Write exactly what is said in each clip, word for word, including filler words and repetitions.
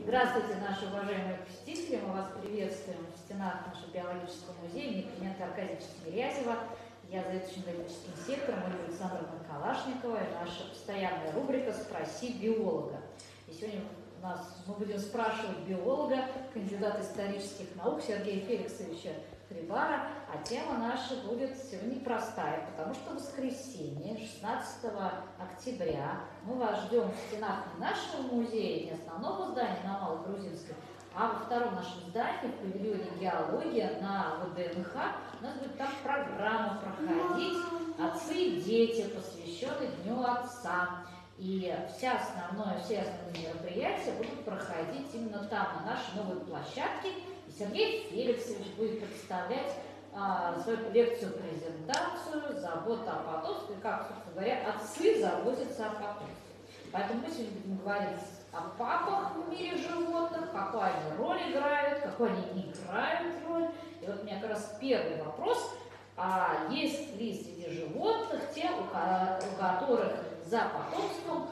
Здравствуйте, наши уважаемые посетители. Мы вас приветствуем в стенах нашего биологического музея имени Климента Аркадьевича Тимирязева. Я заведующим биологическим сектором Ольга Александровна Калашникова и наша постоянная рубрика «Спроси биолога». И сегодня у нас мы будем спрашивать биолога, кандидата исторических наук Сергея Феликсовича Хлебара, а тема наша будет сегодня непростая, потому что в воскресенье, шестнадцатого октября, мы вас ждем в стенах не нашего музея, не основного здания на Малогрузинской, а во втором нашем здании, в павильоне «Геология» на ВДНХ. У нас будет там программа проходить «Отцы и дети», посвященная Дню Отца. И вся основное, все основные мероприятия будут проходить именно там, на нашей новой площадке. И Сергей Феликсович будет представлять а, свою лекцию-презентацию «Забота о потомстве», как, собственно говоря, отцы заботятся о потомстве. Поэтому мы сегодня будем говорить о папах в мире животных, какую они роль играют, какую они не играют роль. И вот у меня как раз первый вопрос. А есть ли среди животных те, у, у которых за потомством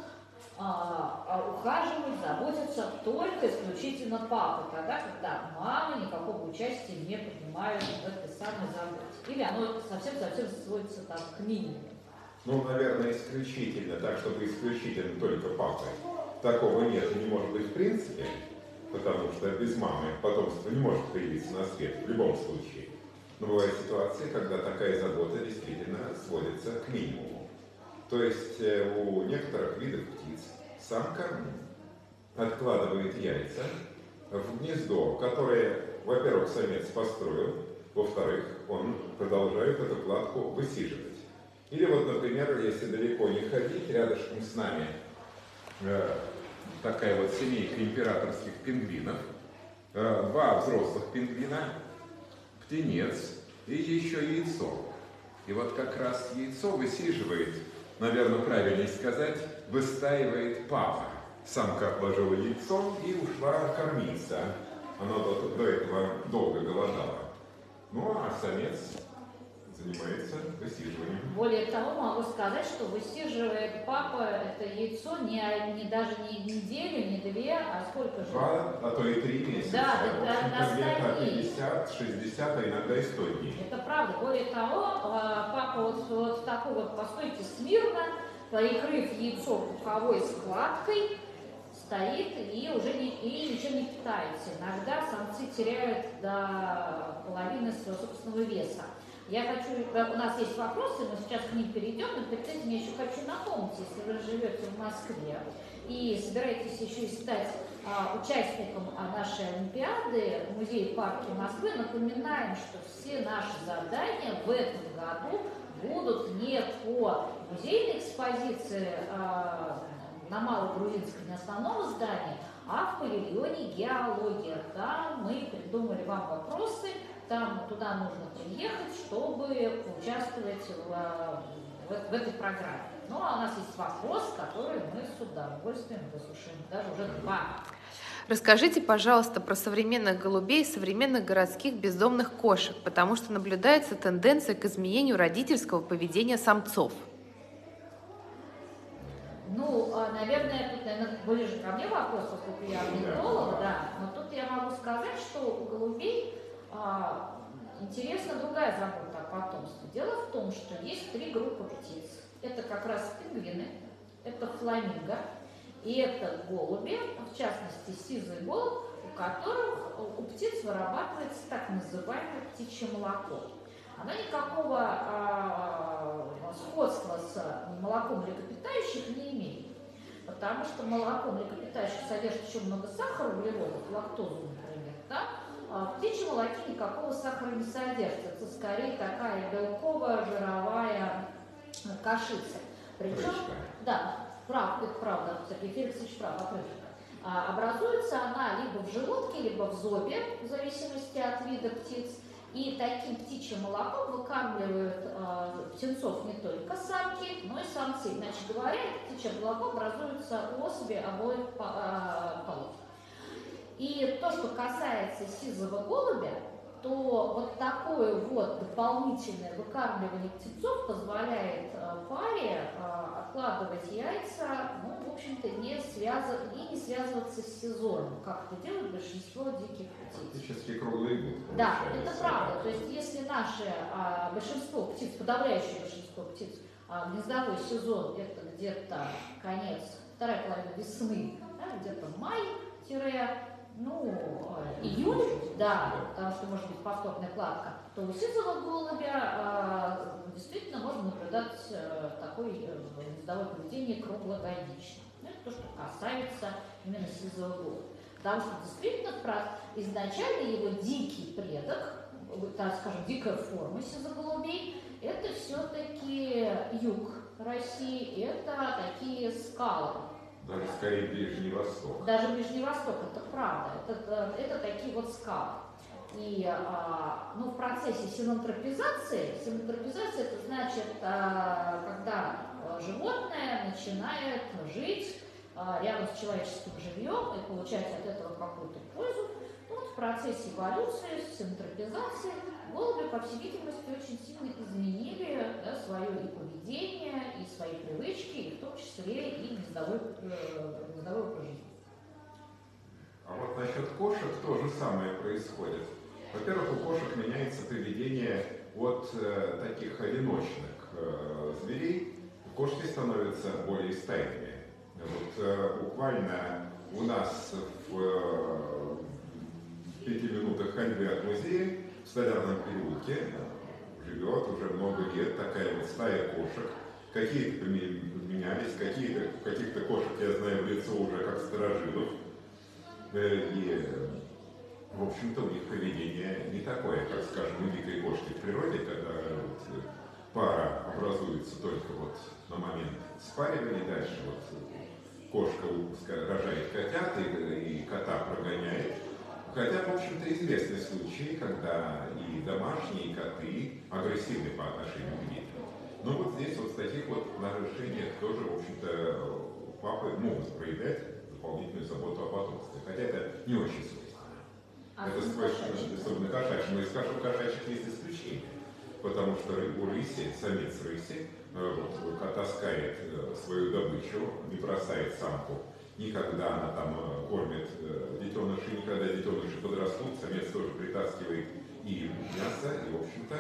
а, ухаживают, заботятся только исключительно папы, тогда, когда мамы никакого участия не принимают в этой самой заботе? Или оно совсем-совсем сводится там к минимуму? Ну, наверное, исключительно, так, чтобы исключительно только папы. Такого нет и не может быть в принципе, потому что без мамы потомство не может появиться на свет в любом случае. Но бывают ситуации, когда такая забота действительно сводится к минимуму. То есть у некоторых видов птиц самка откладывает яйца в гнездо, которое, во-первых, самец построил, во-вторых, он продолжает эту кладку высиживать. Или вот, например, если далеко не ходить, рядышком с нами э, такая вот семейка императорских пингвинов, э, два взрослых пингвина, птенец и еще яйцо. И вот как раз яйцо высиживает, наверное, правильнее сказать, выстаивает папа. Самка отложила яйцо и ушла кормиться. Она до, до этого долго голодала. Ну а самец занимается высиживанием. Более того, могу сказать, что высиживает папа это яйцо не, не даже не неделю, не две, а сколько же? Два, а то и три месяца. Да, это где-то пятьдесят, шестьдесят, а иногда и сто дней. Это правда. Более того, папа вот, вот в такой вот, постойте смирно, прикрыв яйцо пуховой складкой, стоит и уже не, и ничем не питается. Иногда самцы теряют до половины своего собственного веса. Я хочу, у нас есть вопросы, мы сейчас к ним перейдем, но перед этим я еще хочу напомнить, если вы живете в Москве и собираетесь еще и стать а, участником а, нашей Олимпиады в музее-парке Москвы, напоминаем, что все наши задания в этом году будут не по музейной экспозиции а, на Малогрузинской, на основном здании, а в павильоне «Геология». Там мы придумали вам вопросы, там туда нужно приехать, чтобы участвовать в, в, в этой программе. Ну, а у нас есть вопрос, который мы с удовольствием выслушаем, даже уже два. Расскажите, пожалуйста, про современных голубей и современных городских бездомных кошек, потому что наблюдается тенденция к изменению родительского поведения самцов. Ну, наверное, тут, наверное, ближе ко мне вопрос, поскольку я орнитолог, да, но тут я могу сказать, что у голубей а, интересна другая забота о потомстве. Дело в том, что есть три группы птиц. Это как раз пингвины, это фламинго и это голуби, в частности сизый голубь, у которых у птиц вырабатывается так называемое птичье молоко. Оно никакого а, сходства с молоком млекопитающих не имеет, потому что молоко млекопитающих содержит еще много сахара, углеродов, лактозу, например, да? А в птичьем молоке никакого сахара не содержится, это скорее такая белковая, жировая кашица. Причем, да, прав, это правда, Сергей Феликсович прав, опрыжка. А, образуется она либо в желудке, либо в зобе, в зависимости от вида птиц. И таким птичьим молоком выкармливают э, птенцов не только самки, но и самцы. Иначе говоря, птичье молоко образуется у особей обоих э, полов. И то, что касается сизого голубя, то вот такое вот дополнительное выкармливание птенцов позволяет э, паре э, откладывать яйца, ну, в общем-то, не сверх связан, и не связываться с сезоном, как это делает большинство диких птиц. Практически круглый год. Да, это правда. То есть если наше а, большинство птиц, подавляющее большинство птиц, а, гнездовой сезон это где-то конец, вторая половина весны, да, где-то май, ну, июль, да, потому что может быть повторная кладка, то у сизого голубя а, действительно можно наблюдать а, такое гнездовое поведение круглогодично. Это то, что касается именно сизого голубя. Потому что действительно изначально его дикий предок, так скажем, дикая форма сизоголубей, это все-таки юг России, это такие скалы. Даже скорее Ближний Восток. Даже Ближний Восток, это правда. Это, это такие вот скалы. И а, ну, в процессе синантропизации, синантропизация это значит, а, когда животное начинает жить а, рядом с человеческим жильем и получать от этого какую-то пользу. Ну, вот в процессе эволюции, синантропизации голуби, по всей видимости, очень сильно изменили, да, свое и поведение, и свои привычки, и в том числе и гнездовой, э, гнездовой образ жизни. А вот насчет кошек то же самое происходит. Во-первых, у кошек меняется поведение от э, таких одиночных э, зверей. Кошки становятся более стайными. Вот э, буквально у нас в э, пяти минутах ходьбы от музея в Столярном переулке живет уже много лет такая вот стая кошек. Какие-то поменялись, какие-то, каких-то кошек я знаю в лицо уже как старожилов. И, в общем-то, у них поведение не такое, как, скажем, у дикой кошки в природе, когда вот пара образуется только вот на момент спаривания, дальше вот кошка рожает котят и, и кота прогоняет. Хотя, в общем-то, известны случаи, когда и домашние коты агрессивны по отношению к детям. Но вот здесь вот в таких вот нарушениях тоже, в общем-то, папы могут проявлять дополнительную заботу о потомстве. Хотя это не очень свойственно. А это свойственно, особенно кошачьим. Но и, скажем, кошачьих есть исключения. Потому что у рыси, самец рыси, вот, таскает свою добычу, не бросает самку. Никогда она там кормит детенышей, никогда детеныши подрастут, самец тоже притаскивает и мясо, и, в общем-то,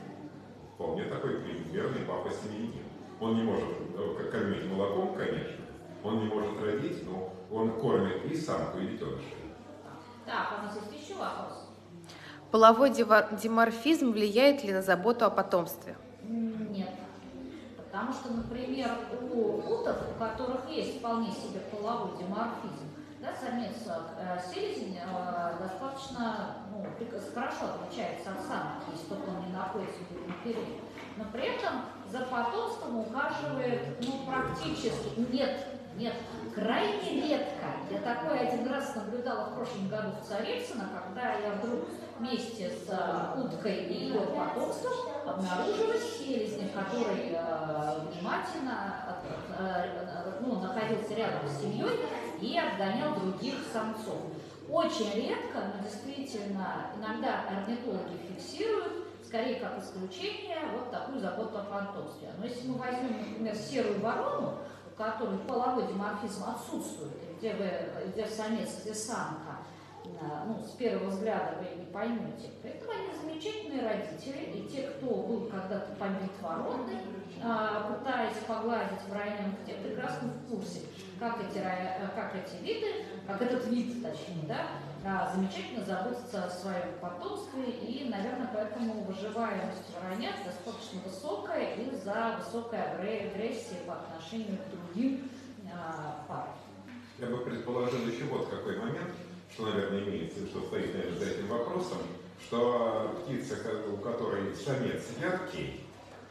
вполне такой примерный папа-семьянин. Он не может кормить молоком, конечно, он не может родить, но он кормит и самку, и детенышей. Так, у нас есть еще вопрос. Половой диморфизм влияет ли на заботу о потомстве? Нет. Потому что, например, у уток, у которых есть вполне себе половой диморфизм, да, самец э, селезень э, достаточно ну, хорошо отличается от самок, если только он не находится в период. Но при этом за потомством ухаживает ну, практически нет, нет, крайне редко. Я такое один раз наблюдала в прошлом году в Царицыно, когда я вдруг вместе с э, уткой и ее потомством обнаружила селезня, который э, внимательно э, ну, находился рядом с семьей и отгонял других самцов. Очень редко, но действительно иногда орнитологи фиксируют, скорее как исключение, вот такую заботу о потомстве. Но если мы возьмем, например, серую ворону, у которой половой диморфизм отсутствует, где, вы, где самец, где самка, ну, с первого взгляда вы не поймете. Поэтому они замечательные родители, и те, кто был когда-то побит вороной, пытаясь погладить в районе, те прекрасно в курсе, как эти, как эти виды, как этот вид, точнее, да, замечательно заботится о своем потомстве, и, наверное, поэтому выживаемость воронят достаточно высокая из-за высокой агрессии по отношению к другим парам. Я бы предположил еще вот какой момент, что, наверное, имеется, что стоит, наверное, за этим вопросом, что птица, у которой самец яркий,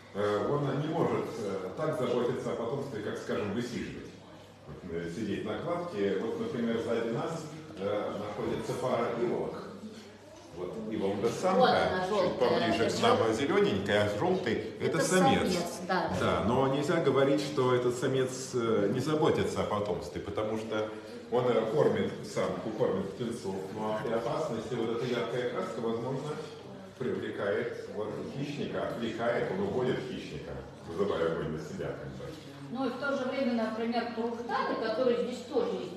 он не может так заботиться о потомстве, как, скажем, высиживать. Вот, сидеть на кладке. Вот, например, сзади нас находится пара иволок. Вот иволга-самка, чуть поближе к нам зелененькая, а желтый – это, это самец. самец да. Да, но нельзя говорить, что этот самец не заботится о потомстве, потому что он кормит самку, кормит птенцов, но при опасности вот эта яркая краска, возможно, привлекает вот, хищника, отвлекает, он уводит хищника, вызывая огонь на себя. Ну и в то же время, например, турухтаны, которые здесь тоже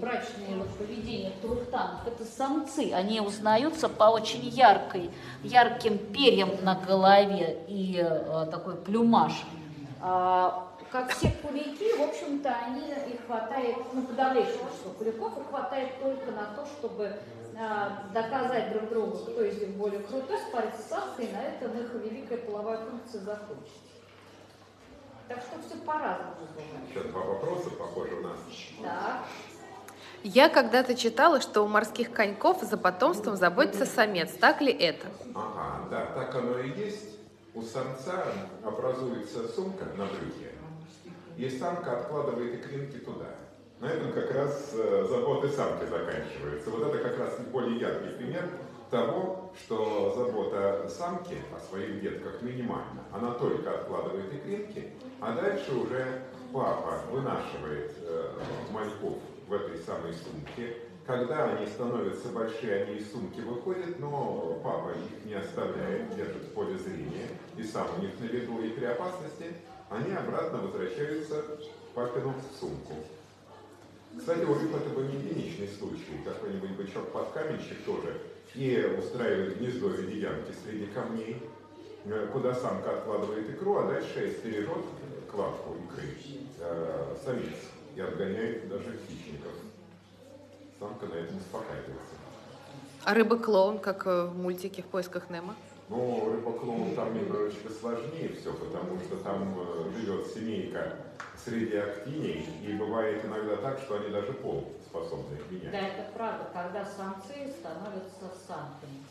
поведения турухтанов, это самцы. Они узнаются по очень яркой, ярким перьям на голове и э, такой плюмаж. А, как все кулики, в общем-то, они, их хватает, ну, подавляющее число куликов, их хватает только на то, чтобы а, доказать друг другу, кто из них более крутой, спариться с самкой, и на этом их великая половая функция закончится. Так что все по-разному бывает. Еще два вопроса, похоже, у нас. Да. Я когда-то читала, что у морских коньков за потомством заботится самец. Так ли это? Ага, да, так оно и есть. У самца образуется сумка на брюхе, и самка откладывает икринки туда. На этом как раз э, заботы самки заканчиваются. Вот это как раз более яркий пример того, что забота самки о своих детках минимальна. Она только откладывает икринки, а дальше уже папа вынашивает э, мальков в этой самой сумке. Когда они становятся большие, они из сумки выходят, но папа их не оставляет, держит в поле зрения, и сам у них на виду, и при опасности они обратно возвращаются в папину сумку. Кстати, у рыб это был не единичный случай. Какой-нибудь бычок-подкаменщик тоже и устраивает гнездо в виде ямки среди камней, куда самка откладывает икру, а дальше стережет кладку икры э, самец и отгоняет даже хищников. Самка на этом успокаивается. А рыба-клоун, как в мультике «В поисках Немо»? Ну, рыба-клоун там немножечко сложнее все, потому что там живет семейка среди актиней, и бывает иногда так, что они даже пол способны менять. Да, это правда, когда самцы становятся самками.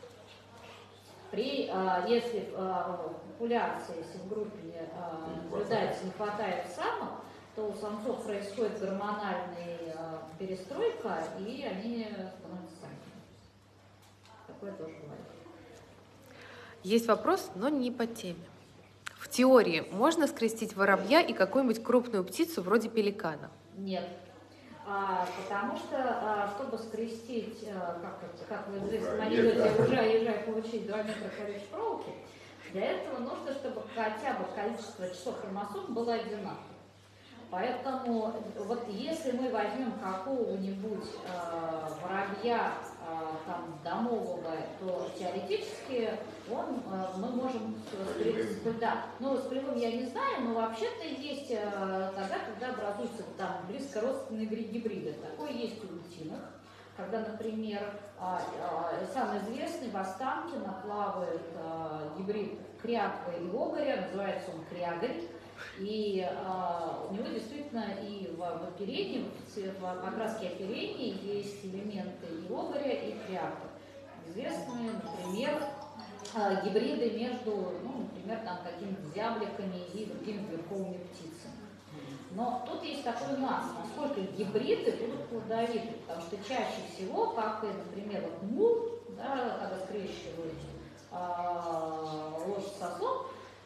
При, а, если а, в популяции, если в группе а, наблюдается, не хватает самок, то у самцов происходит гормональная а, перестройка, и они становятся самками. Такое тоже бывает. Есть вопрос, но не по теме. В теории можно скрестить воробья и какую-нибудь крупную птицу вроде пеликана? Нет. А, потому что, а, чтобы скрестить, а, как, как вы в известном анекдоте, ужай, езжай, получить два метра колючей проволоки, для этого нужно, чтобы хотя бы количество часов хромосом было одинаково. Поэтому вот если мы возьмем какого-нибудь э, воробья э, там, домового, то теоретически он, э, мы можем скрестить. Да. Ну, с полевым я не знаю, но вообще-то есть э, тогда, когда образуются там близко родственные гибриды. Такое есть у утиных. Когда, например, э, э, самый известный в Останкино плавает э, гибрид кряквы и огоря, называется он крягарь. И а, у него действительно и в, в оперении, в, в покраске оперения есть элементы и огоря, и кряквы. Известные, например, а, гибриды между, ну, например, там какими-то зябликами и другими верховыми птицами. Но тут есть такой нюанс, насколько гибриды будут плодовиты, потому что чаще всего, как и, например, вот мул, да, когда скрещивают а, лошадь с ослом,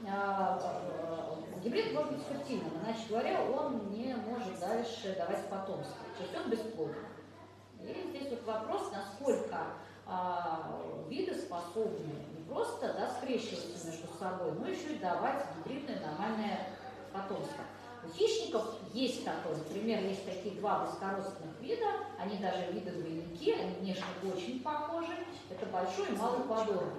гибрид может быть фертильным, иначе говоря, он не может дальше давать потомство, то есть он бесплоден. И здесь вот вопрос, насколько а, виды способны не просто да, скрещиваться между собой, но еще и давать гибридное нормальное потомство. У хищников есть такое, например, есть такие два близкородственных вида, они даже виды-двойники, они внешне очень похожи, это большой и малый подорвик.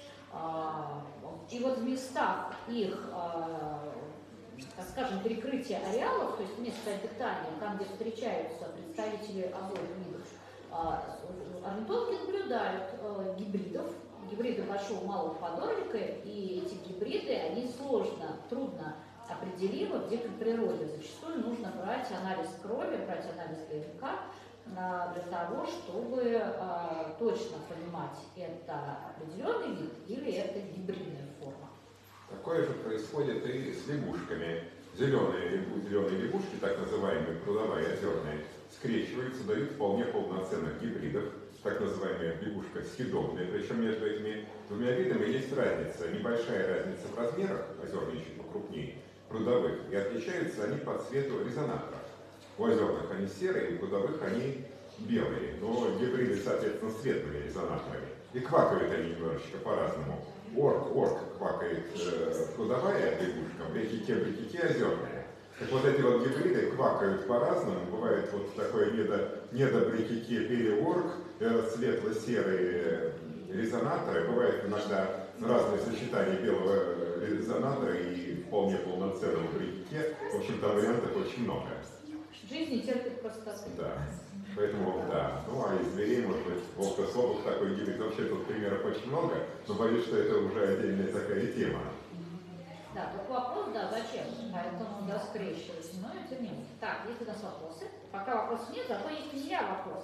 И вот в местах их, так скажем, перекрытия ареалов, то есть место обитания, там, где встречаются представители обоих видов, орнитологи наблюдают гибридов, гибриды большого и малого подорвика, и эти гибриды, они сложно, трудно определимы в дикой природе. Зачастую нужно брать анализ крови, брать анализ ДНК для того, чтобы а, точно понимать, это определенный вид или это гибридная форма. Такое же происходит и с лягушками. Зеленые, зеленые лягушки, так называемые прудовые озерные, скрещиваются, дают вполне полноценных гибридов, так называемая лягушка съедобная. Причем между этими двумя видами есть разница, небольшая разница в размерах, озерные чуть покрупнее, прудовых, и отличаются они по цвету резонаторов. У озерных они серые, у прудовых они белые, но гибриды, соответственно, светлыми резонаторами. И квакают они немножечко по-разному. Орк, орк квакает э, прудовая лягушка, брекике, брекике озерная. Так вот эти вот гибриды квакают по-разному. Бывает вот такой недо, недобрикике переворк, светло-серые резонаторы. Бывает иногда разные сочетания белого резонатора и вполне полноценного брикике. В общем, там вариантов очень много. Жизнь терпит простоту. Да. Поэтому, да. Ну, а из зверей, может быть, волк-особых такой гибрид. Вообще тут примеров очень много, но боюсь, что это уже отдельная такая тема. Да, тут вопрос, да, зачем? Поэтому, да, скрещивать. Но тем не менее. Так, есть у нас вопросы. Пока вопросов нет, зато есть у меня вопрос.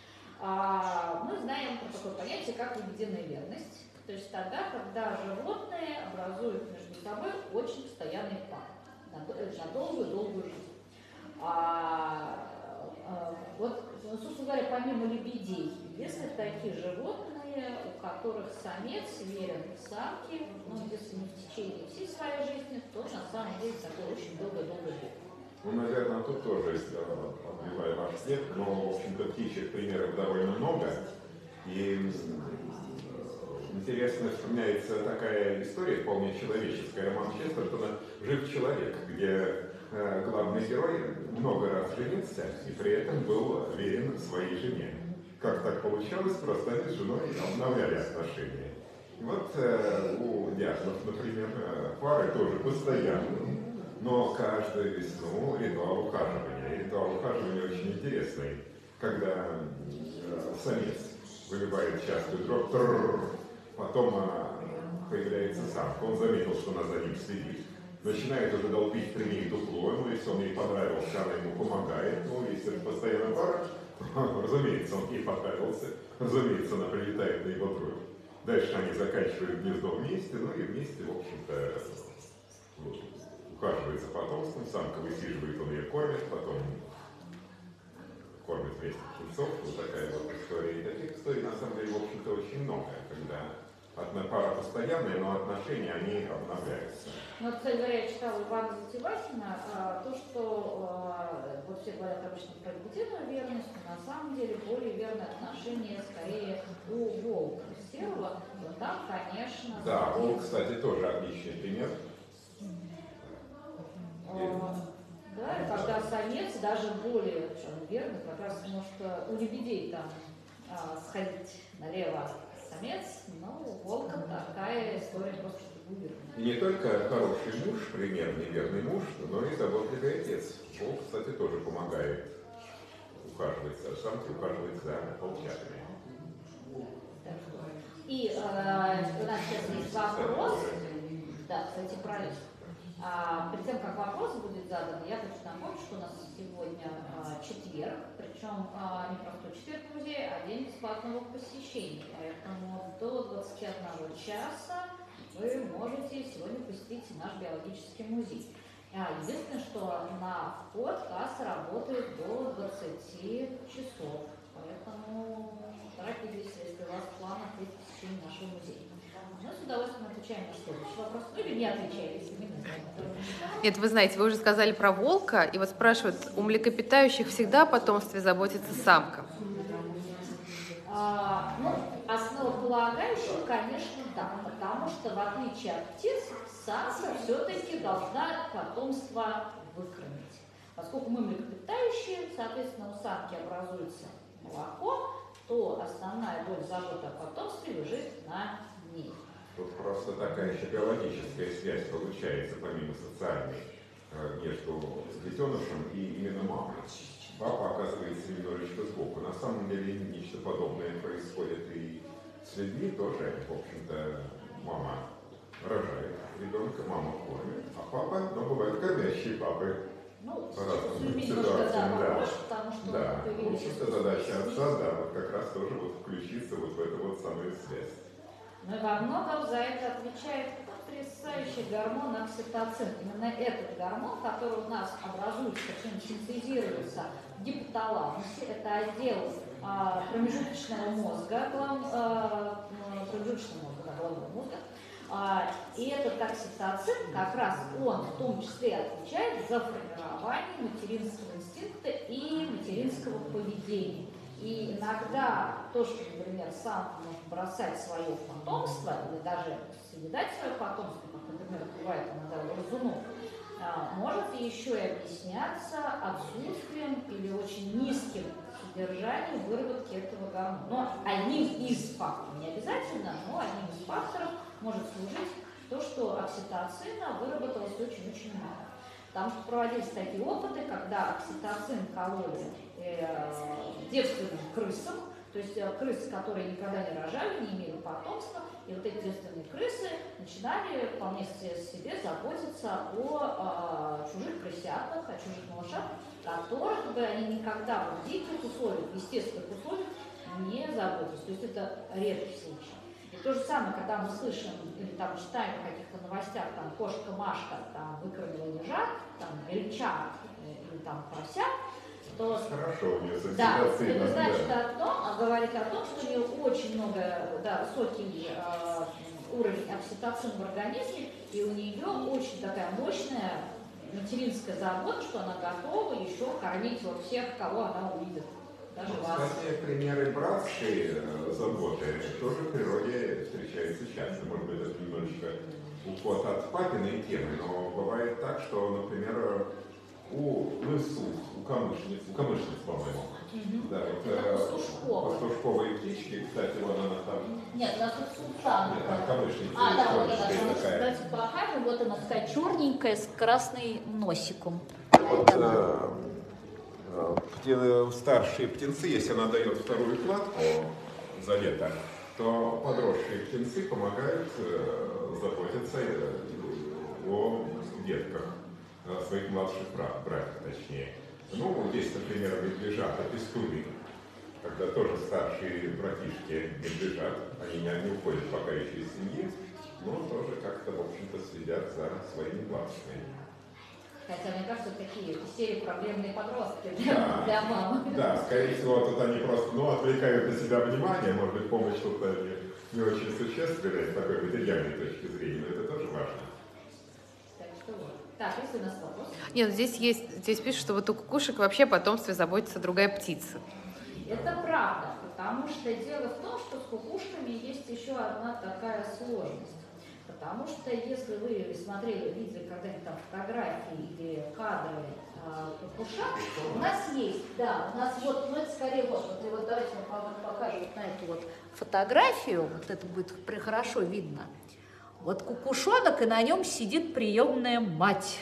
А, мы знаем про такое понятие, как лебединая верность. То есть тогда, когда животные образуют между собой очень постоянный пар на долгую-долгую жизнь. А, а, вот, собственно говоря, помимо лебедей, есть ли такие животные, у которых самец верен самке, ну, если не в течение всей своей жизни, то на самом деле такой очень долго-долго живет? Ну, наверное, тут тоже отбиваю ваш след, но, в общем-то, птичьих примеров довольно много. И интересно вспоминается такая история, вполне человеческая, роман Честертона «Жив человек», где э, главный герой много раз женился и при этом был верен своей жене. Как так получалось, просто они с женой обновляли отношения. И вот э, у дятлов, например, пары тоже постоянно, но каждую весну ритуал ухаживания. И ритуал ухаживания очень интересный, когда э, самец выливает частую дробь, потом э, появляется самка, он заметил, что она за ним следит, начинает уже долбить при ней дупло, ну, если он ей понравился, она ему помогает, ну, если это постоянная пара, разумеется, он ей понравился, разумеется, она прилетает на его труп. Дальше они заканчивают гнездо вместе, ну и вместе, в общем-то, ухаживает за потомством, самка высиживает, он ее кормит, потом кормит вместе птенцов, вот такая вот история. И таких историй, на самом деле, в общем-то, очень много, когда одна пара постоянная, но отношения, они обновляются. Ну, вот, кстати говоря, я читала Ивана Затевахина, а, то, что а, вот все говорят обычно про лебединую верность, но на самом деле более верное отношение скорее у волка серого, но там, конечно... Да, волк, кстати, тоже отличный пример. А, да, и когда самец даже более чем, верный, как раз может у лебедей там а, сходить налево самец, но у волка такая история просто уверена. И не только хороший муж, примерный верный муж, но и заботливый отец. Волк, кстати, тоже помогает ухаживать за самкой, ухаживать за волчатами. И э, у нас сейчас есть вопрос. Да, кстати, правильно. А, перед тем, как вопрос будет задан, я хочу напомнить, что у нас сегодня а, четверг, причем а, не простой четверг в музее, а день бесплатного посещения. Поэтому до двадцати одного часа вы можете сегодня посетить наш биологический музей. А, единственное, что на вход касса работает до двадцати часов. Поэтому торопитесь, если у вас в планах есть посещение нашего музея. Мы с удовольствием отвечаем на следующий вопрос. Ну или не отвечаем, если не знаем. Нет, вы знаете, вы уже сказали про волка, и вот спрашивают, у млекопитающих всегда о потомстве заботится самка? А, ну, основополагающим, конечно, да, потому что в отличие от птиц, самка все-таки должна потомство выкормить. Поскольку мы млекопитающие, соответственно, у самки образуется молоко, то основная доля заботы о потомстве лежит на ней. Тут просто такая еще биологическая связь получается, помимо социальной, между детенышем и именно мамой. Папа оказывается немножечко сбоку. На самом деле нечто подобное происходит и с людьми тоже. В общем-то, мама рожает ребенка, мама кормит, а папа, ну, бывают кормящие папы. Ну, по разным ситуациям, ситуациям, да. Похож, потому что Да, в появились общем-то, задача отца, да, вот как раз тоже вот включиться вот в эту вот самую связь. Ну и во многом за это отвечает потрясающий гормон окситоцин. Именно этот гормон, который у нас образуется, причем синтезируется в гипоталамусе, это отдел а, промежуточного мозга, глав, а, промежуточного мозга, да, головного мозга. А, и этот окситоцин, как раз он в том числе отвечает за формирование материнского инстинкта и материнского поведения. И иногда то, что, например, самка может бросать свое потомство или даже съедать свое потомство, как, например, бывает иногда у грызунов, может еще и объясняться отсутствием или очень низким содержанием выработки этого гормона. Но одним из факторов, не обязательно, но одним из факторов может служить то, что окситоцина выработалось очень-очень мало. Потому что проводились такие опыты, когда окситоцин кололи э, девственным крысам, то есть э, крысы, которые никогда не рожали, не имели потомства, и вот эти девственные крысы начинали вполне себе заботиться о э, чужих крысятах, о чужих малышах, которых бы они никогда в диких условиях, в естественных условиях не заботились. То есть это редкий случай. И то же самое, когда мы слышим или там читаем в каких-то новостях, там кошка Машка там выкормила ежа, там ильча или там порося, то хорошо, у нее да, это значит о том, говорит о том, что у нее очень много, да, высокий э, уровень окситоцина в организме, и у нее очень такая мощная материнская забота, что она готова еще кормить вот всех, кого она увидит. Даже ну, вас. кстати, примеры братской э, заботы тоже в природе встречаются часто. Может быть, это немножечко уход от папиной темы, но бывает так, что, например, у лысу, у камышниц, у камышниц, по-моему, Угу. да, вот, это э, пастушковые. пастушковые птички, кстати, вот она там. Нет, у нас тут султан. Нет, там камышница. А, да, вот камышница она, такая. давайте покажем, вот она такая черненькая с красным носиком. Вот, э, э, старшие птенцы, если она дает вторую кладку за лето, то подросшие птенцы помогают э, заботиться э, о детках, о своих младших братьев, точнее. Ну, есть, например, медвежата, пестуны, когда тоже старшие братишки медвежат, они не, не уходят пока еще из семьи, но тоже как-то, в общем-то, следят за своими младшими. Хотя, мне кажется, такие серии проблемные подростки для, Да, для мамы. Да, скорее всего, тут они просто, ну, отвлекают на себя внимание, может быть, помощь тут не, не очень существенная с такой материальной точки зрения, но это тоже важно. Так что вот. Так, если у нас вопрос. Нет, здесь есть, здесь пишут, что вот у кукушек вообще о потомстве заботится другая птица. Это правда, потому что дело в том, что с кукушками есть еще одна такая сложность. Потому что если вы смотрели, видели когда-нибудь там фотографии или кадры э, кукушек, у нас есть, да, у нас вот, ну это скорее вот, вот, и вот давайте мы покажем вот на эту вот фотографию, вот это будет хорошо видно. Вот кукушонок, и на нем сидит приемная мать.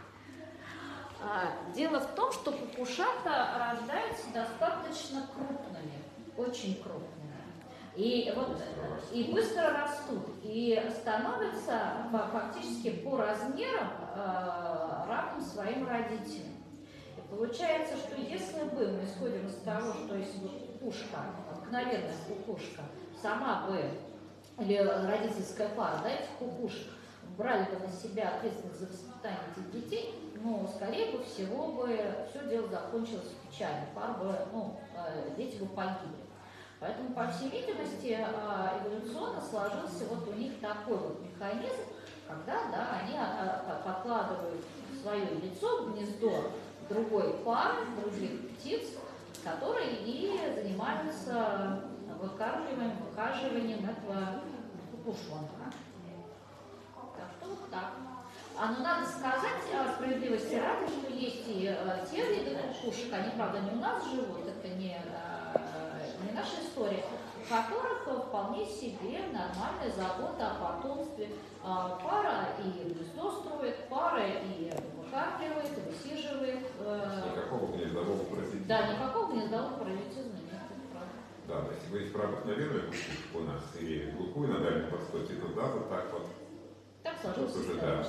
А, дело в том, что кукушата рождаются достаточно крупными, очень крупными. И, вот, и быстро растут, и становятся фактически по размерам э, равным своим родителям. И получается, что если бы мы исходим из того, что если бы кукушка, обыкновенная кукушка, сама бы, или родительская пара, да, этих кукушек, брали бы на себя ответственность за воспитание этих детей, ну, скорее бы всего бы все дело закончилось печально, пар бы, ну, э, дети бы погибли. Поэтому, по всей видимости, эволюционно сложился вот у них такой вот механизм, когда, да, они подкладывают свое яйцо в гнездо другой пары, других птиц, которые и занимаются выкармливанием, выхаживанием этого кукушонка. Так что вот так. А ну надо сказать, справедливости ради, что есть и те виды кукушек, они, правда, не у нас живут, это не... не наша история, у которых вполне себе нормальная забота о потомстве. Пара и гнездо строит, пара и выкармливает, и высиживает. Никакого гнездового паразитизма. Да, никакого гнездового паразитизма нет, это правда. Да, но если говорить про обыкновенную кукушку у нас или глухую на Дальнем Востоке, то да, вот так вот. Так сложилось. Уже, да.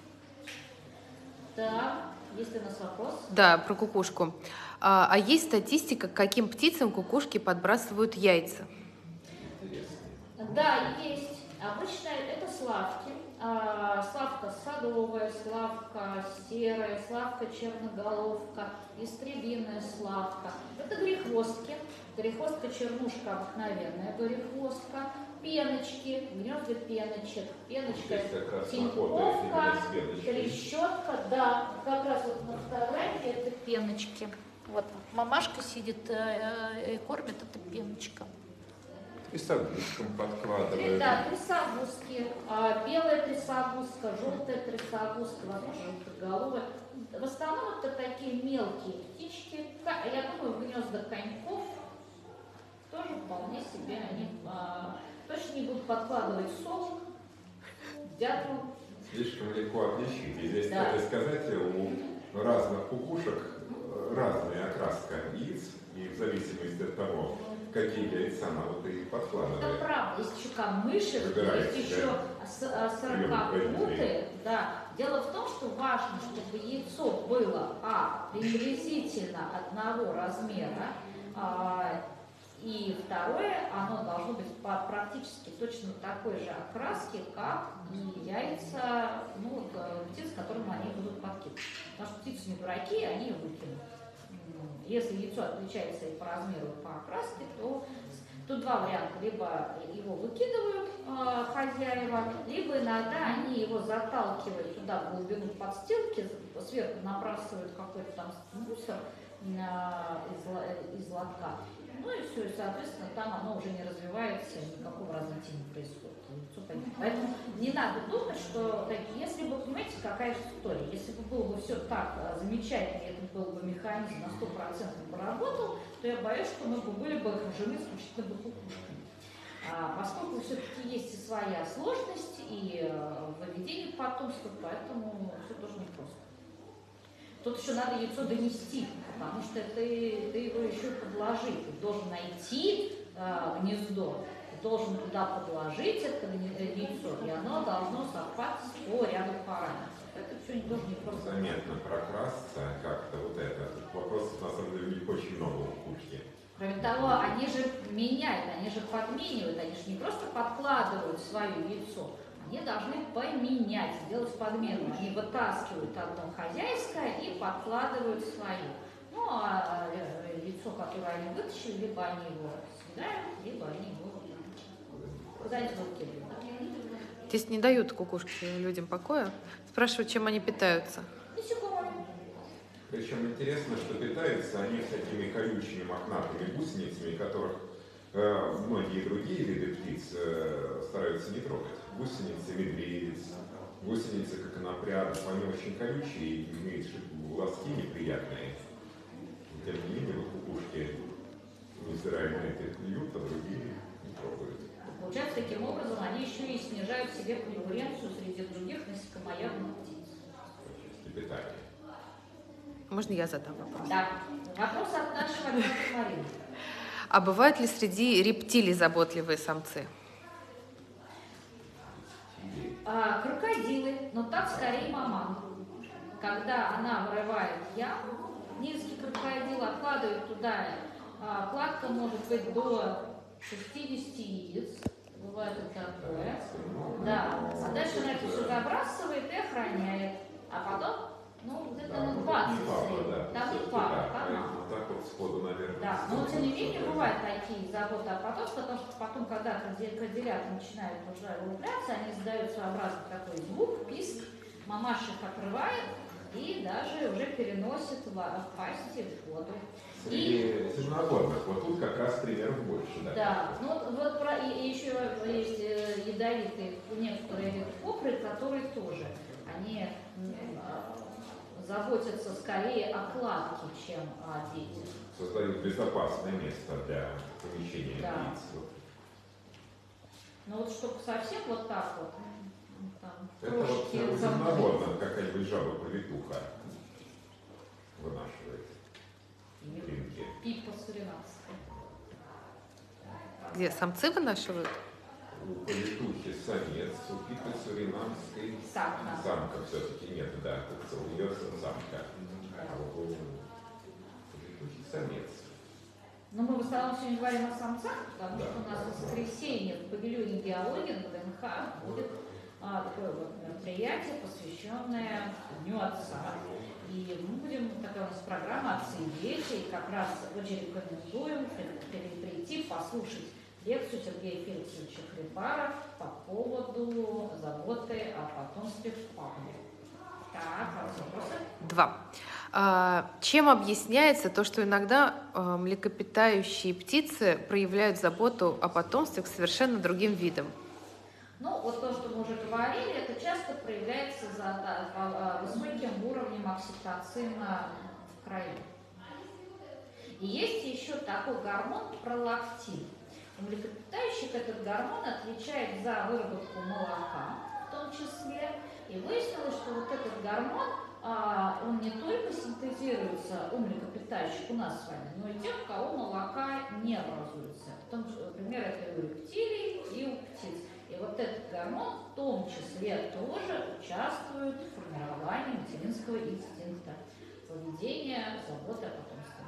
Да, есть ли у нас вопрос? Да, про кукушку. А, а есть статистика, к каким птицам кукушки подбрасывают яйца? Интересно. Да, есть. Обычно это славки. А, славка садовая, славка серая, славка черноголовка, истребиная славка. Это грехвостки. Грехвостка-чернушка обыкновенная грехвостка. Пеночки, гнезда пеночек. Пеночка, тиньковка, трещотка. Да, как раз вот на фотографии это пеночки. Вот мамашка сидит и кормит, это пеночка. Трясогузкам подкладывают. Да, трясогузки. А, белая трясогузка, желтая трясогузка, возможно, желтоголовая. В основном это такие мелкие птички. Я думаю, в гнезда коньков тоже вполне себе они а, точно не будут подкладывать сок, дятлов. Слишком легко отличить. И здесь, Да. кстати сказать, у разных кукушек разная окраска яиц, и в зависимости от того, какие яйца она вот и Это подкладывает. правда, есть еще камыши, Выбирайте, есть еще да. сорокопуты. Да. Дело в том, что важно, чтобы яйцо было а, приблизительно одного размера, а, и второе, оно должно быть по практически точно такой же окраски, как и яйца ну, птиц, которым они будут подкидывать. Потому что птицы не дураки, они их выкинут. Если яйцо отличается и по размеру, и по окраске, то тут два варианта. Либо его выкидывают э, хозяева, либо иногда они его заталкивают туда в глубину подстилки, сверху набрасывают какой-то там мусор э, из, из лотка. Ну и все, и, соответственно, там оно уже не развивается, никакого развития не происходит. Поэтому не надо думать, что если бы, понимаете, какая же история, если бы было бы все так замечательно, и это был бы механизм на сто процентов бы работал, то я боюсь, что мы бы были бы окружены исключительно бы кукушками. А поскольку все-таки есть и своя сложность, и в выведении потомства, поэтому все тоже непросто. Тут еще надо яйцо донести, потому что ты, ты его еще подложить. Ты должен найти э, гнездо, ты должен туда подложить это яйцо, и оно должно совпасть по ряду параметров. Это все не тоже не просто. Заметно прокрасться как-то вот это. Вопросов на самом деле у них очень много у кукушки. Кроме того, они же меняют, они же подменивают, они же не просто подкладывают свое яйцо, они должны поменять, сделать подмену. Они вытаскивают одно хозяйское и подкладывают свое. Ну, а яйцо, которое они вытащили, либо они его съедают, либо они его куда-нибудь выкидывают. Здесь не дают кукушки людям покоя. Спрашивают, чем они питаются. Насекомыми. Причем интересно, что питаются они всякими колючими мохнатыми гусеницами, которых э, многие другие виды птиц э, стараются не трогать. Гусеницы, медведиц, гусеницы, как и напрядов, они очень колючие и имеют волоски неприятные. Тем не менее, вот кукушки, невзирая на это, клюют, а другие не трогают. Получается, таким образом, они еще и снижают себе конкуренцию среди других насекомоядных птиц. По части питания. Можно я задам вопрос? Да. Вопрос от нашего Марины. А бывают ли среди рептилий заботливые самцы? А, крокодилы, но так скорее маман. Когда она вырывает яму, низкий крокодил откладывает туда, а, кладка может быть до шестидесяти яиц, бывает и такое. Да, а дальше она это все забрасывает и охраняет. А потом, ну, где-то Да, на ну, двадцать не папа, стоит. да, Там не всё-таки, папа, да, там поэтому мама. так вот сходу, наверное. Да, но тем не менее да. бывают такие заботы о потомстве, потому что потом, когда крокодилята начинают уже улыбляться, они издают своеобразный такой звук, писк, мамаша их отрывает и даже уже переносит в, в пасти в воду. Среди земноводных, вот тут как раз примеров больше, да? Да, ну вот, вот про, и, и еще есть э, ядовитые, некоторые виды копры, которые тоже, они м, э, заботятся скорее о кладке, чем о детях. Создают безопасное место для помещения Да. яиц. Ну вот чтобы совсем вот так вот, м, там, Это вот крошки у замкнуть. земноводных какая-нибудь жаба-повитуха вынашивает Или клинки. пипа суринамская. Где самцы вынашивают? У повитухи самец, у пипы суринамской Самка. самка все-таки нет, да, у нее самка. А вот у повитухи самец. Но мы в основном сегодня говорим о самцах, потому Да. что у нас в воскресенье в павильоне геологии на ВДНХ будет а, такое вот мероприятие, посвященное Дню Отца. И мы будем, такая у нас программа «Отцы и дети», и как раз очень рекомендуем прийти, послушать лекцию Сергея Феликсовича Хлебара по поводу заботы о потомстве в папе. Так, вопросы? Два. А, чем объясняется то, что иногда а, млекопитающие птицы проявляют заботу о потомстве к совершенно другим видам? Ну, вот то, что мы уже говорили, это часто проявляется за да, по- высоким уровнем окситоцина в крови. И есть еще такой гормон пролактин. У млекопитающих этот гормон отвечает за выработку молока, в том числе. И выяснилось, что вот этот гормон, а, он не только синтезируется у млекопитающих, у нас с вами, но и тех, у кого молока не образуется. В том, что, например, это и у рептилий, и у птиц. И вот этот гормон в том числе тоже участвует в формировании материнского инстинкта, поведения, заботы о потомстве.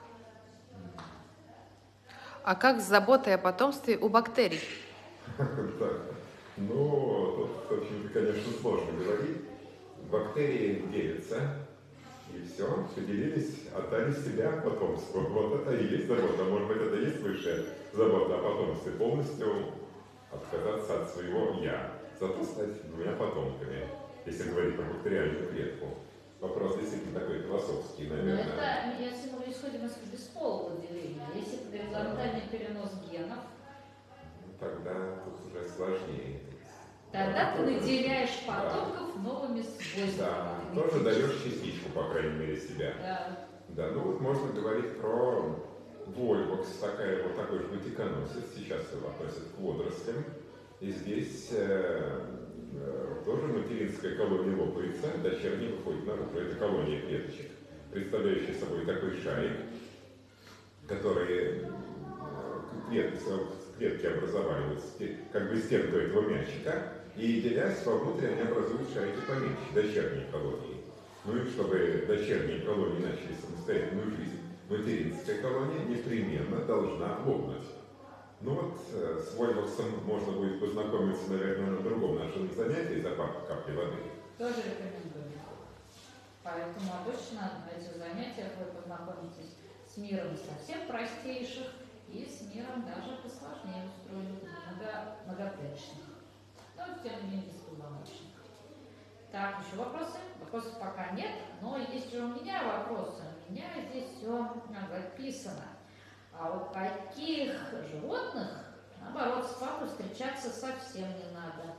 А как с заботой о потомстве у бактерий? Так, ну, тут, в общем-то, конечно, сложно говорить. Бактерии делятся, и все, поделились, отдали себя потомству. Вот это и есть забота. Может быть, это и есть высшая забота о потомстве. Полностью отказаться от своего «я», зато стать двумя потомками, если говорить про бактериальную клетку. Вопрос действительно такой философский, Но наверное. это, если мы исходим из бесполого деления, если это горизонтальный перенос генов, Ну, тогда тут уже сложнее. тогда ты тоже- наделяешь да. потомков новыми свойствами. Да, тоже даешь частичку, по крайней мере, себя. Да. Да, ну вот можно говорить про вольвокс, такая, вот такой же ватиконосец, сейчас его относят к водорослям. И здесь э, э, тоже материнская колония лопается, дочерняя выходит наружу. Это колония клеточек, представляющая собой такой шарик, который э, клетки, клетки образовали вот сте- как бы стенку этого мячика, и делясь вовнутрь, они образуют шарики поменьше, дочерние колонии. Ну и чтобы дочерние колонии начали самостоятельную жизнь, материнская колония непременно должна лопнуть. Ну вот э, с вольвоксом можно будет познакомиться, наверное, на другом нашем занятии за пару капли воды. Тоже рекомендую. Поэтому обычно на этих занятиях вы познакомитесь с миром совсем простейших и с миром даже посложнее устроенных, много, многоклеточных. Но тем не менее беспозвоночных. Так, еще вопросы? Вопросов пока нет, но есть же у меня вопросы. У меня здесь все записано. А у каких животных, наоборот, с папой встречаться совсем не надо?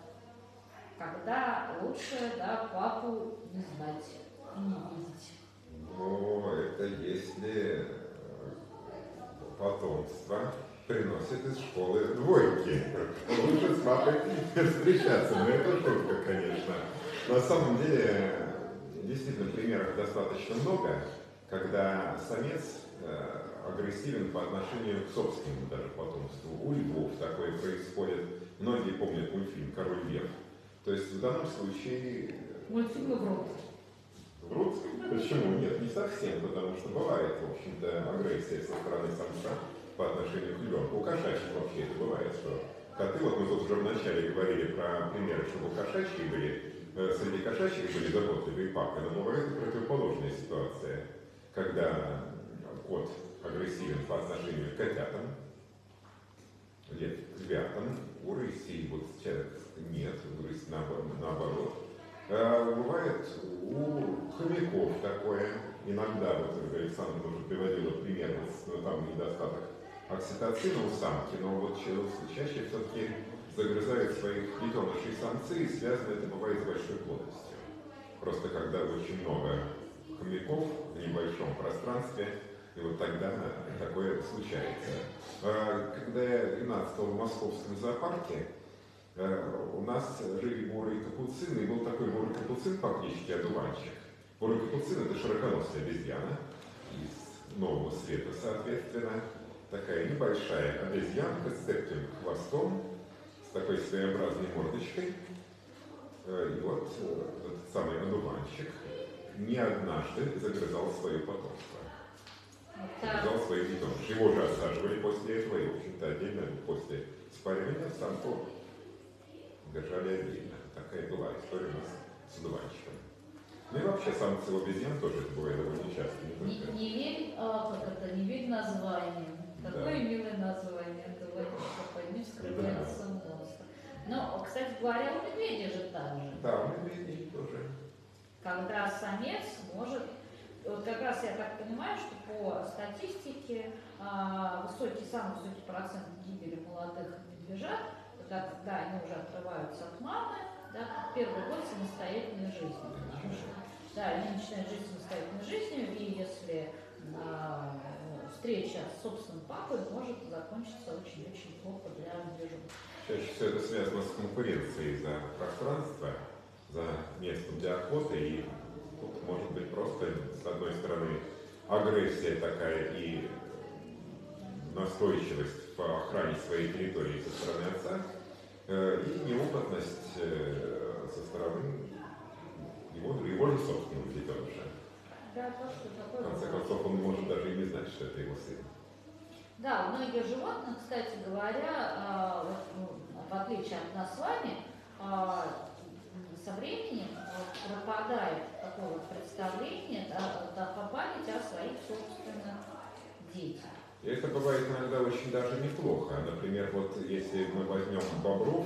Когда лучше, да, папу не знать и не видеть. Ну, это если э, потомство приносит из школы двойки. Лучше с папой встречаться. Но это шутка, конечно. На самом деле, действительно, примеров достаточно много, когда самец э, агрессивен по отношению к собственному даже потомству. У львов такое происходит. Многие помнят мультфильм «Король лев». То есть в данном случае... Мультфильмы врут. Врут? Почему? Нет, не совсем, потому что бывает, в общем-то, агрессия со стороны самца по отношению к ребенку. У кошачьих вообще это бывает, что коты, вот мы тут уже вначале говорили про примеры, чтобы кошачьи были, э, среди кошачьих были заботливые папы, но бывает и противоположная ситуация, когда кот агрессивен по отношению к котятам, нет, к львятам, у рысей вот нет, у рысь наоборот. А бывает у хомяков такое, иногда, вот Александр уже приводила пример, но там недостаток окситоцина у самки, но вот чаще все-таки загрызают своих детенышей самцы, и связано это бывает с большой плотностью. Просто когда очень много хомяков в небольшом пространстве, и вот тогда такое случается. Когда я двенадцатого в московском зоопарке, у нас жили бурые капуцины, и был такой бурый капуцин по кличке Одуванчик. Бурый капуцин — это широконосая обезьяна из Нового Света, соответственно. Такая небольшая обезьянка с цепким хвостом, с такой своеобразной мордочкой. И вот этот самый одуванчик не однажды загрызал свое потомство. Загрызал своих детенышей. Его же осаживали после этого, и, в общем-то, отдельно после спаривания самку держали отдельно. Такая была история у нас с одуванчиком. Ну и вообще самцы у обезьян тоже это бывает довольно часто. Не, Не, только... не верь, а, как это, не верь названием. Такое Да. милое название, одуванчик, под ним скрывается монстр. Но, кстати говоря, у медведя же так же. Да, у медведей тоже. Когда самец может вот как раз я так понимаю, что по статистике а, высокий, самый высокий процент гибели молодых медвежат, когда, когда они уже отрываются от мамы, да, первый год самостоятельной жизни. Да, они начинают жить самостоятельной жизнью, и если а, встреча с собственным папой может закончиться очень-очень плохо для медвежонка. Чаще всего это связано с конкуренцией за пространство, за место для охоты, и тут может быть просто, с одной стороны, агрессия такая и настойчивость по охране своей территории со стороны отца, и неопытность со стороны его, его же собственного детеныша. Да, то, что такое. В конце концов, он может даже и не знать, что это его сын. Да, у многих животных, кстати говоря, в отличие от нас с вами, со временем пропадает такое вот представление по памяти о своих собственных детях. И это бывает иногда очень даже неплохо. Например, вот если мы возьмем бобров,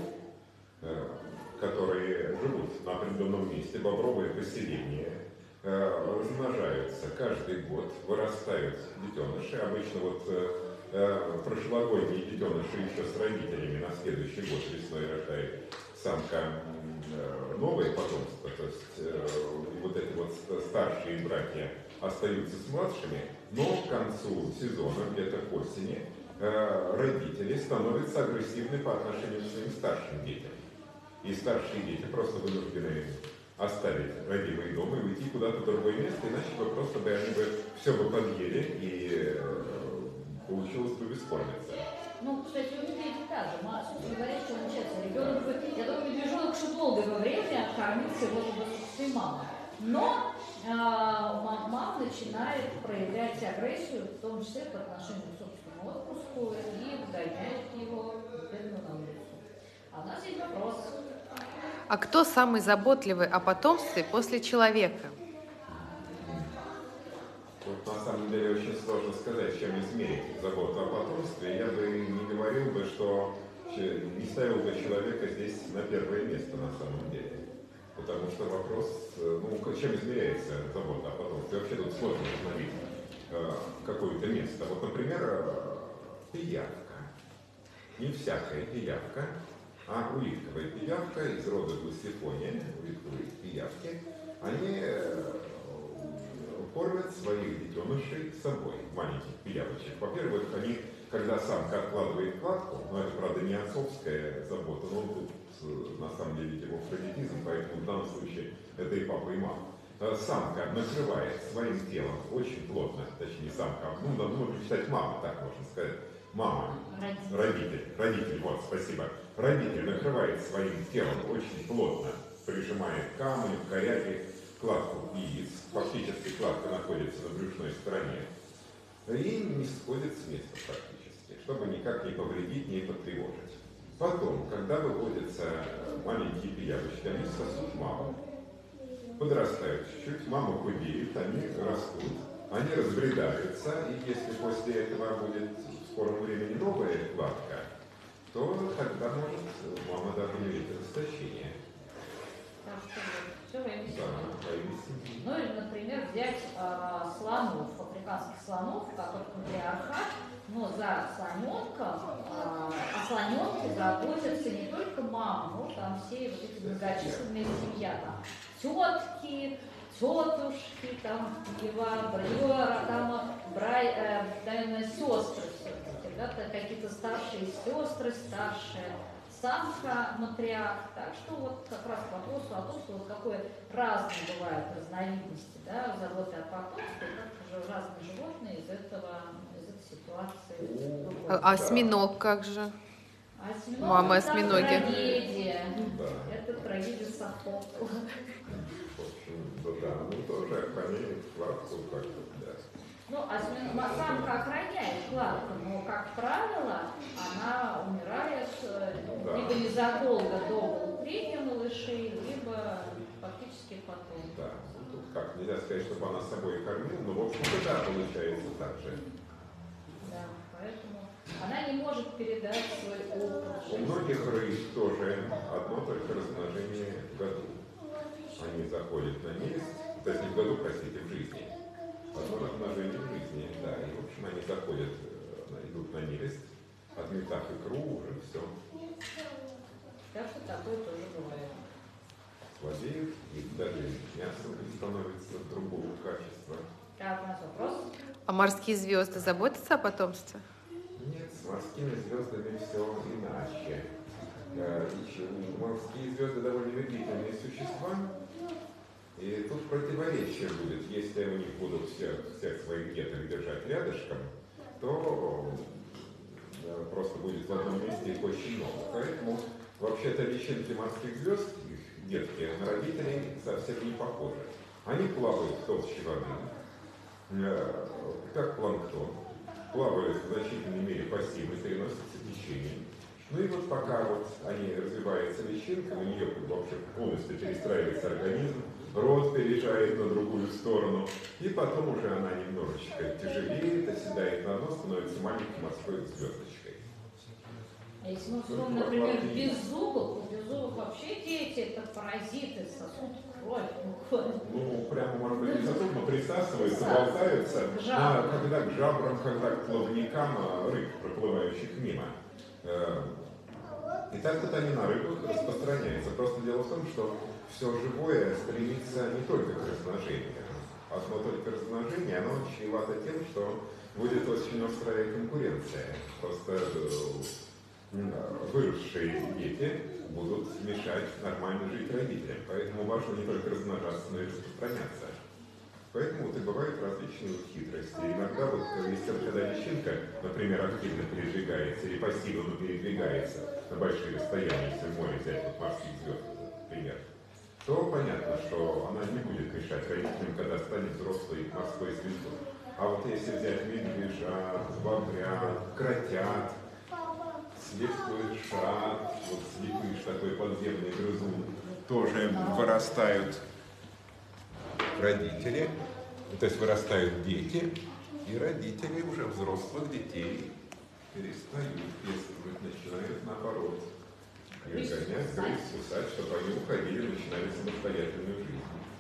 которые живут на определенном месте, бобровые поселения, размножаются каждый год, вырастают детеныши. Обычно вот прошлогодние детеныши еще с родителями на следующий год весной рождает самка новое потомство, то есть вот эти вот старшие братья остаются с младшими, но к концу сезона, где-то к осени, родители становятся агрессивны по отношению к своим старшим детям. И старшие дети просто вынуждены оставить родимый дом и уйти куда-то в другое место, иначе бы просто бы они бы все бы подъели и получилось бы бескормица. Ну, кстати, у медведей также. Собственно говоря, что начинается. Ребенок будет, я думаю, медвежонок еще долгое время кормится его собственной мамой. Но э, мама начинает проявлять агрессию, в том числе по отношению к собственному отпуску, и выгоняет его на улицу. А у нас есть вопрос. А кто самый заботливый о потомстве после человека? Вот на самом деле очень сложно сказать, чем измерить заботу о потомстве. Я бы не говорил бы, что не ставил бы человека здесь на первое место на самом деле. Потому что вопрос, ну, чем измеряется забота о потомстве? Вообще тут сложно установить э, какое-то место. Вот, например, пиявка. Не всякая пиявка, а улитковая пиявка из рода Глассифония, улитковые пиявки, они кормят своих детенышей собой, маленьких пиявочек. Во-первых, они, когда самка откладывает кладку, но это, правда, не отцовская забота, но тут, на самом деле, гемофродитизм, поэтому в данном случае это и папа, и мама. Самка накрывает своим телом очень плотно, точнее, самка, ну, надо прочитать мама, так можно сказать. Мама, родитель. родитель, родитель, вот, спасибо. Родитель накрывает своим телом очень плотно, прижимает камни, коряги, кладку яиц, фактически кладка находится на брюшной стороне, и не сходит с места практически, чтобы никак не повредить, не потревожить. Потом, когда выводятся маленькие пиявочки, они сосут маму, подрастают чуть-чуть, мама худеет, они растут, они разбредаются, и если после этого будет в скором времени новая кладка, то тогда может мама даже умереть от истощения. Все время семьи. Да, ну или, например, взять э, слонов, африканских слонов, у которых матриархат, но за слоненком, э, о слоненке заботятся не только мама, но там все вот эти многочисленные семья, там тетки, тетушки, там Ева, Брайора, там Брай, э, наверное, сестры все-таки, да, какие-то старшие сестры, старшие. Самка, матриарх. Так что вот как раз к вопросу о том, что вот какое разные бывают разновидности, да, заботы о потомстве, как же разные животные из этого, из этой ситуации. А осьминог как же? Осьминог, Мама это осьминоги. Трагедия. Да. Это трагедия Софокла. В общем, да, ну тоже охраняет кладку как-то, да. Ну, осьминог, самка охраняет кладку, но, как правило, она умирает Да. либо незадолго до полупления малышей, либо фактически потом. Да, ну, тут как, нельзя сказать, чтобы она собой кормила, но, в общем-то, да, получается так же. Да, поэтому она не может передать свой опыт. У многих рыб тоже одно только размножение в году. Они заходят на нерест, то есть не в году, простите, в жизни. Одно размножение в жизни, да. И, в общем, они заходят, э, идут на нерест, отметав икру, уже все. Так что такое тоже бывает. Слабеют, и даже мясо становится другого качества. Так, у нас вопрос. А морские звезды заботятся о потомстве? Нет, с морскими звездами все иначе. Э, и Морские звезды довольно медлительные существа, и тут противоречие будет. Если у них будут всех, всех своих деток держать рядышком, то э, просто будет в одном месте их очень много. Поэтому вообще-то личинки морских звезд, их детки, на родителей совсем не похожи. Они плавают в толще воды, э, как планктон, плавают в значительной мере пассивно, переносятся течением. Ну и вот пока вот они развивается личинка, у нее вообще полностью перестраивается организм, рот переезжает на другую сторону, и потом уже она немножечко тяжелеет, оседает на дно, становится маленькой морской звездочкой. А если мы вспомним, например, беззубых, у беззубых вообще дети это паразиты, сосут кровь буквально. Ну, прямо, может быть, не сосут, но присасываются, Присасываются. болтаются, К жабрам. а, когда к жабрам, когда к плавникам а, рыб, проплывающих мимо. И так вот они на рыбах распространяются. Просто дело в том, что все живое стремится не только к размножению. Одно только размножение, оно чревато тем, что будет очень острая конкуренция. Просто выросшие дети будут мешать нормально жить родителям. Поэтому важно не только размножаться, но и распространяться. Поэтому вот и бывают различные вот хитрости. Иногда вот, если когда личинка, например, активно передвигается или пассивно передвигается на большие расстояния, если в море взять вот морских звезд, например, то понятно, что она не будет мешать родителям, когда станет взрослой морской звездой. А вот если взять медвежат, бобрят, кротят, слепышат, вот слепыш такой подземный грызун, тоже вырастают родители, то есть вырастают дети, и родители уже взрослых детей перестают пестовать, начинают наоборот их гонять, грызть, кусать, чтобы они уходили, начинали самостоятельную жизнь.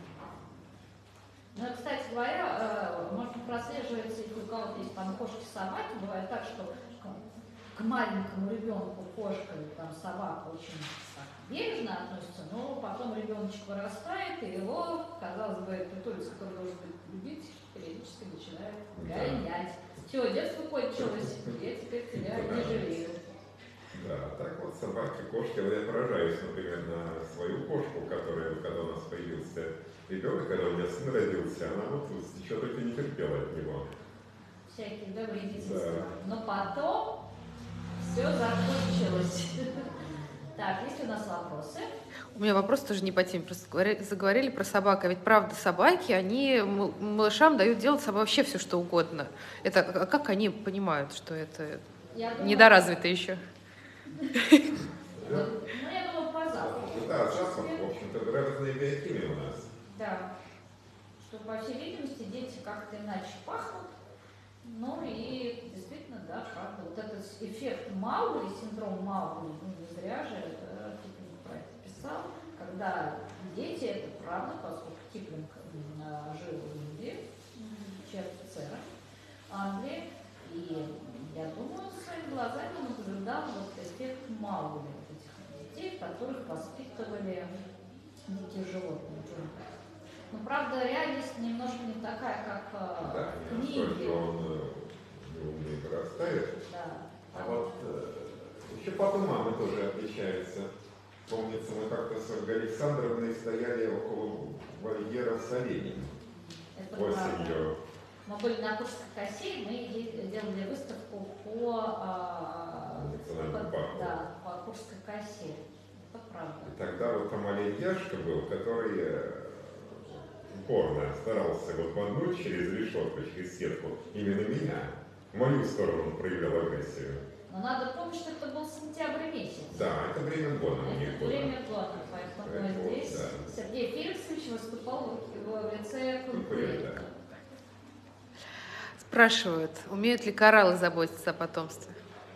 Ну, кстати говоря, можно прослеживать, если у кого-то есть там кошки, собаки, бывает так, что к маленькому ребенку кошка или там собака очень так, бережно относится, но потом ребеночек вырастает, и его, казалось бы, питомец, который должен быть любить, периодически начинает гонять. Все, детство кончилось, я теперь тебя не жалею. Да, так вот собаки, кошки, вот я поражаюсь, например, на свою кошку, которая, когда у нас появился ребенок, когда у меня сын родился, она вот еще только не терпела от него. Всякие добрые детства. Да. Но потом все закончилось. Так, есть у нас вопросы? У меня вопрос тоже не по теме, просто говорили- заговорили про собак. А ведь правда собаки, они м- малышам дают делать собой вообще все, что угодно. Это а как они понимают, что это Я думаю, недоразвито еще? Ну, я думаю, по запаху. Да, запах, в общем-то, разные биохимии у нас. Да. Что, по всей видимости, дети как-то иначе пахнут. Ну и действительно, да, правда. Вот этот эффект Маугли, синдром Маугли, ну не зря же это Киплинг про это писал, когда дети, это правда, поскольку Киплинг м, жил в Индии, в ЧССР, Англии, и я думаю, своими глазами наблюдал вот эффект Маугли, вот этих детей, которых воспитывали дикие животные в джунглях. Но, правда, реальность немножко не такая, как э, Да, в не книге. настолько он э, умный вырастает. Да. А вот э, еще папа и мама тоже отличаются. Помнится, мы как-то с Ольгой Александровной стояли около вольера с оленем Это правда. осенью. Мы были на Курской косе, мы е- делали выставку по, э, Национальному по- парку. да, по Курской косе. Это правда. И тогда вот там олень Яшка был, который э, упорно старался вот мануть через решетку, через сетку именно меня. В мою сторону он проявлял агрессию. Но надо помнить, что это был сентябрь месяц. Да, это время года у них Это было. время года, поэтому Поэтому, здесь да. Сергей Феликсович выступал в, в лице конкурента. Конкурента. Спрашивают, умеют ли кораллы заботиться о потомстве?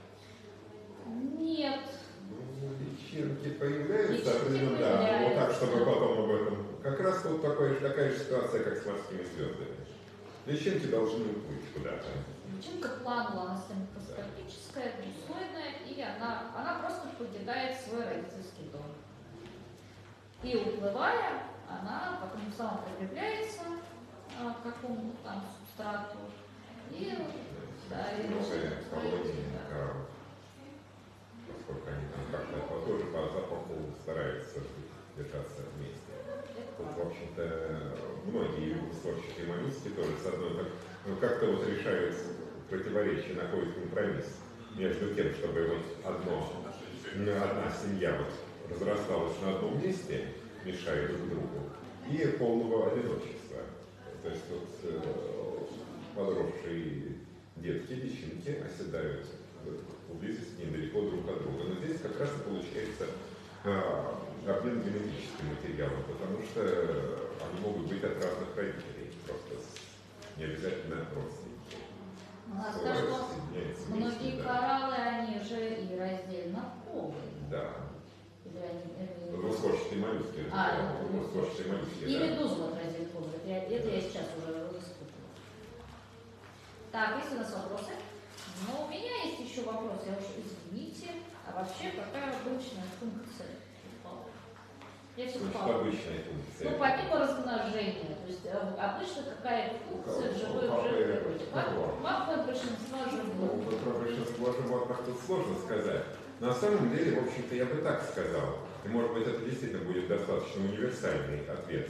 Нет. Ну, личинки появляются, Личинки определенно, да, вот так, появляются. чтобы потом об этом. Как раз вот такой, такая же ситуация, как с морскими звездами. Личинки должны уплыть куда-то. Личинка планула, она микроскопическая, трусоидная, и она, она просто покидает свой родительский дом. И уплывая, она потом сама прикрепляется а, к какому-то там субстрату. И, да, и новые колонии да. кораллов. Поскольку они там как-то тоже по запаху стараются держаться вместе. Тут, в общем-то, многие устойчивые моллюски тоже с одной так, ну, как-то вот решают противоречие, находят компромисс между тем, чтобы вот одно, одна семья вот разрасталась на одном месте, мешая друг другу, и полного одиночества. То есть вот э, подросшие детки, личинки оседают в близости недалеко друг от друга. Но здесь как раз и получается э, обмен генетическим материалом, потому что они могут быть от разных родителей, просто не обязательно родственники. Надо сказать, что многие да. кораллы, они же и раздельно полые. Да. Или они, или... Двускорчатые моллюски. А, двускорчатые моллюски, и да. медузы вот раздельно полые. Это, это я сейчас уже распутала. Так, есть у нас вопросы? Но у меня есть еще вопрос, я уж извините. А вообще, какая обычная функция? Я все попала. Обычная функция. Ну, помимо размножения, то есть обычно какая функция в живой природе? Мапа большинства животных. Ну, про большинство животных тут сложно сказать. На самом деле, в общем-то, я бы так сказал. И, может быть, это действительно будет достаточно универсальный ответ.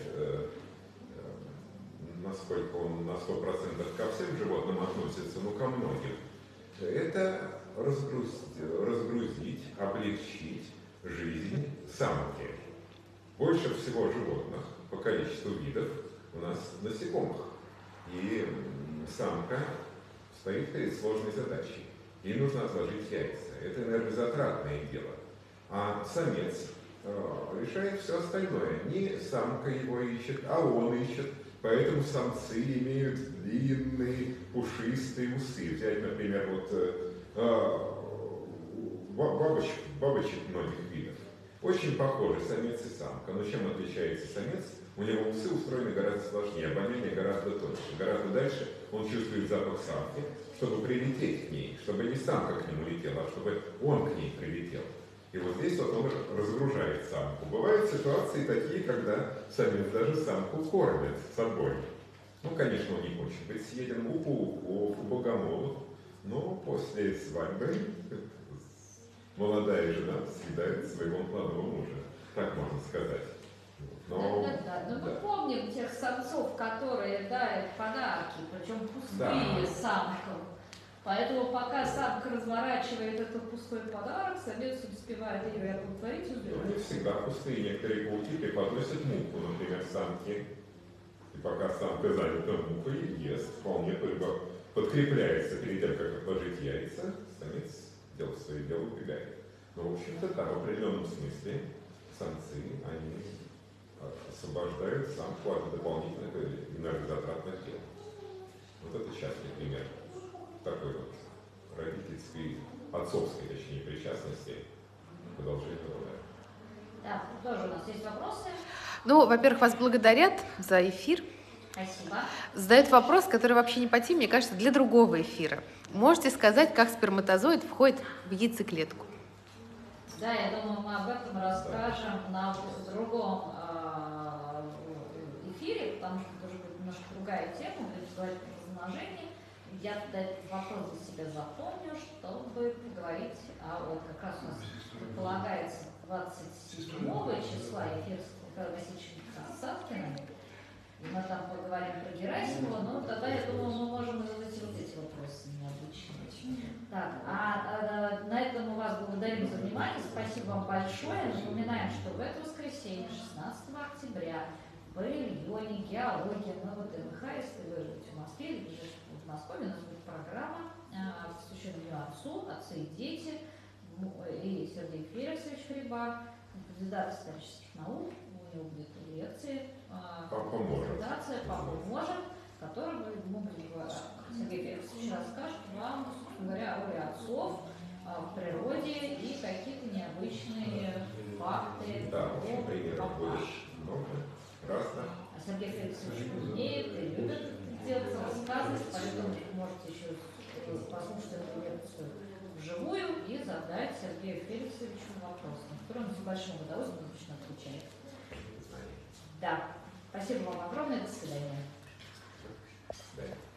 Насколько он на сто процентов ко всем животным относится, ну, ко многим. Это разгрузить, разгрузить, облегчить жизнь самки. Больше всего животных по количеству видов у нас насекомых. И самка стоит перед сложной задачей. Ей нужно отложить яйца. Это энергозатратное дело. А самец э, решает все остальное. Не самка его ищет, а он ищет. Поэтому самцы имеют длинные пушистые усы. Взять, например, вот э, бабочек, бабочек многих видов. Очень похожи самец и самка, но чем отличается самец? У него усы устроены гораздо сложнее, обоняние гораздо тоньше. Гораздо дальше он чувствует запах самки, чтобы прилететь к ней, чтобы не самка к нему летела, а чтобы он к ней прилетел. И вот здесь вот он разгружает самку. Бывают ситуации такие, когда самец даже самку кормит собой. Ну, конечно, он не хочет быть съеден у пауков, у богомолов, но после свадьбы молодая жена съедает своего молодого мужа, так можно сказать. Но, да, да, да. Но да. мы помним тех самцов, которые дарят подарки, причем пустые Да. самкам. Поэтому пока самка разворачивает этот пустой подарок, самец успевает ее оплодотворить и убивать. Ну, не всегда пустые. Некоторые пауки преподносят муку, например, самки. И пока самка занята мукой, ест, вполне подкрепляется перед тем, как отложить яйца, самец делает свое дело, убегает. Но, в общем-то, да, в определенном смысле самцы, они освобождают самку от дополнительных энергозатратных дел. Вот это частный пример такой вот родительской, отцовской, точнее, причастности к продолжению рода. Да, тоже у нас есть вопросы. Ну, во-первых, вас благодарят за эфир. Спасибо. Задают вопрос, который вообще не по теме, мне кажется, для другого эфира. Можете сказать, как сперматозоид входит в яйцеклетку? Да, я думаю, мы об этом расскажем на другом эфире, потому что это уже будет немножко другая тема, будет говорить про размножение. Я тогда этот вопрос для себя запомню, чтобы поговорить, а вот как раз у нас предполагается двадцать седьмого числа эфир с Васильевичем Красавкиным, и мы там поговорим про Герасимова, но тогда, я думаю, мы можем задать вот эти вопросы необычные. Так, а, а на этом мы вас благодарим за внимание, спасибо вам большое. Напоминаем, что в это воскресенье, шестнадцатого октября, в павильоне «Геология» на ВТВХ, если вы живете в Москве или живете в Москве, у нас будет программа, посвященная Дню отцу, отцы и дети, и Сергей Феликсович Хрибар, кандидат исторических наук, у него будет лекции, презентация «Папа может», который мы будем говорить. Сергей Феликсович расскажет вам, собственно говоря, о роли отцов в природе и какие-то необычные факты Да, о примеров будет много разных. А Сергей Феликсович умеет и любит делать рассказы, поэтому вы можете еще послушать эту лекцию вживую и задать Сергею Феликсовичу вопрос, на который он с большим удовольствием обычно отвечает. Да. Спасибо вам огромное. До свидания. До свидания.